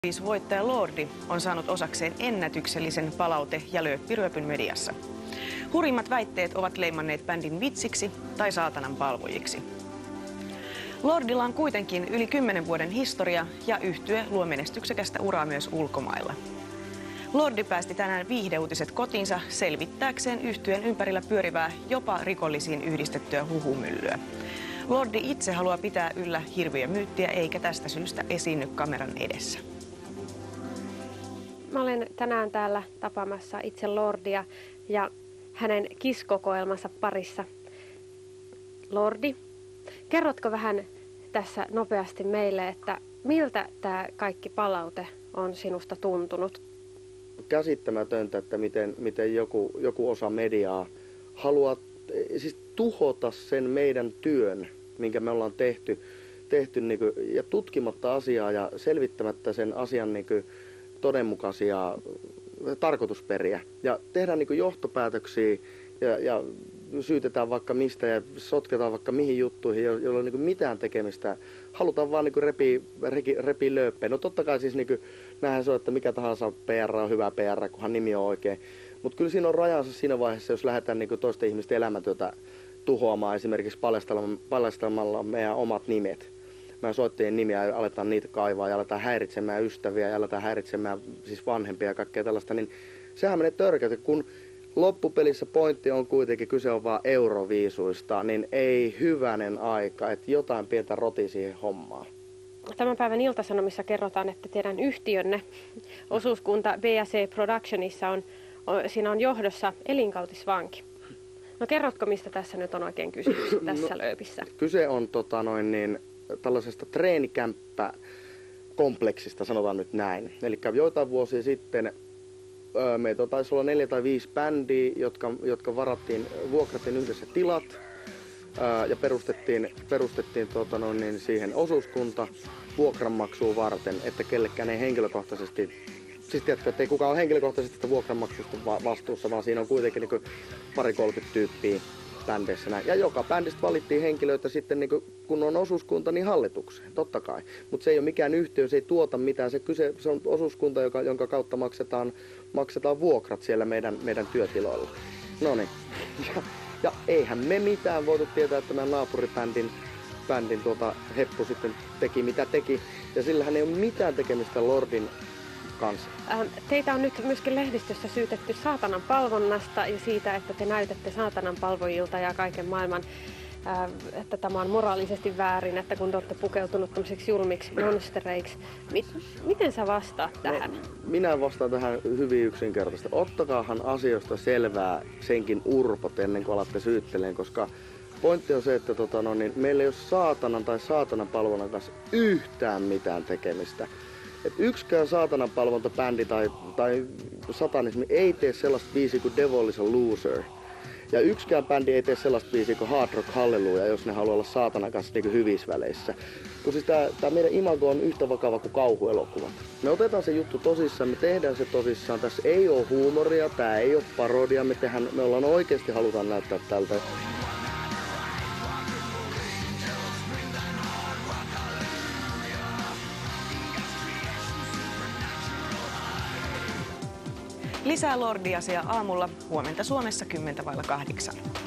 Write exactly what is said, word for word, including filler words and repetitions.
Voittaja Lordi on saanut osakseen ennätyksellisen palaute- ja lööppiryöpyn mediassa. Hurjimmat väitteet ovat leimanneet bändin vitsiksi tai saatanan palvojiksi. Lordilla on kuitenkin yli kymmenen vuoden historia ja yhtye luo menestyksekästä uraa myös ulkomailla. Lordi päästi tänään viihdeuutiset kotiinsa selvittääkseen yhtyeen ympärillä pyörivää jopa rikollisiin yhdistettyä huhumyllyä. Lordi itse haluaa pitää yllä hirviömyyttiä eikä tästä syystä esiinny kameran edessä. Mä olen tänään täällä tapaamassa itse Lordia ja hänen kiskokoelmansa parissa. Lordi, kerrotko vähän tässä nopeasti meille, että miltä tämä kaikki palaute on sinusta tuntunut? Käsittämätöntä, että miten, miten joku, joku osa mediaa haluaa siis tuhota sen meidän työn, minkä me ollaan tehty, tehty niin kuin, ja tutkimatta asiaa ja selvittämättä sen asian niin kuin, todenmukaisia tarkoitusperiä. Ja tehdään niin kuin, johtopäätöksiä ja, ja syytetään vaikka mistä ja sotketaan vaikka mihin juttuihin, joilla ei ole niin kuin, mitään tekemistä. Halutaan vaan niin kuin, repii, repii lööppejä. No totta kai siis niin kuin, nähdään se, että mikä tahansa P R on hyvä P R, kunhan nimi on oikein. Mutta kyllä siinä on rajansa siinä vaiheessa, jos lähdetään niin kuin, toisten ihmisten elämätyötä tuhoamaan esimerkiksi paljastamalla meidän omat nimet. Meidän soittajien nimiä ja aletaan niitä kaivaa ja aletaan häiritsemään ystäviä ja aletaan häiritsemään siis vanhempia ja kaikkea tällaista, niin sehän menee törkeästi. Kun loppupelissä pointti on kuitenkin, kyse on vaan euroviisuista, niin ei hyvänen aika, että jotain pientä roti siihen hommaan. Tämän päivän Ilta-Sanomissa kerrotaan, että teidän yhtiönne, osuuskunta B S C Productionissa, on, on, siinä on johdossa elinkautisvanki. No kerrotko, mistä tässä nyt on oikein kysymys tässä no, lööpissä? Kyse on tota, noin, niin, tällaisesta treenikämppäkompleksista, sanotaan nyt näin. Eli joitain vuosia sitten öö, meitä taisi olla neljä tai viisi bändiä, jotka, jotka varattiin, vuokrattiin yhdessä tilat öö, ja perustettiin, perustettiin tota, noin, niin, siihen osuuskunta vuokranmaksua varten, että kellekään ei henkilökohtaisesti. Siis tiedätkö, että ei kukaan ole henkilökohtaisesti sitä vuokranmaksusta vastuussa, vaan siinä on kuitenkin niin pari kolmekymmentä tyyppiä bändeissä näin. Ja joka bändistä valittiin henkilöitä sitten, niin kuin, kun on osuuskunta, niin hallitukseen, totta kai. Mutta se ei ole mikään yhtiö, se ei tuota mitään. Se, kyse, se on osuuskunta, joka, jonka kautta maksetaan, maksetaan vuokrat siellä meidän, meidän työtiloilla. Noniin. Ja, ja eihän me mitään voitu tietää, että meidän naapuribändin bändin, tuota, Heppu sitten teki mitä teki. Ja sillähän ei ole mitään tekemistä Lordin kanssa. Teitä on nyt myöskin lehdistössä syytetty saatanan palvonnasta ja siitä, että te näytätte saatanan palvojilta ja kaiken maailman, että tämä on moraalisesti väärin, että kun te olette pukeutunut tämmöiseksi julmiksi monstereiksi. Miten sä vastaat tähän? No, minä vastaan tähän hyvin yksinkertaisesti. Ottakaahan asioista selvää senkin urpot ennen kuin alatte syyttelemään, koska pointti on se, että tota, no, niin meillä ei ole saatanan tai saatanan palvonnan kanssa yhtään mitään tekemistä. Et yksikään saatananpalvontabändi tai, tai satanismi ei tee sellaista biisiä kuin Devil is a Loser. Ja yksikään bändi ei tee sellaista biisiä kuin Hard Rock Hallelujah, jos ne haluaa olla saatanan kanssa niin hyvissä väleissä. Kun siis tää, tää meidän imago on yhtä vakava kuin kauhuelokuvat. Me otetaan se juttu tosissaan, me tehdään se tosissaan. Tässä ei ole huumoria, tää ei ole parodia, me, tehdään, me ollaan oikeasti halutaan näyttää tältä. Lisää Lordi-asiaa aamulla, huomenta Suomessa kymmentä vailla kahdeksan.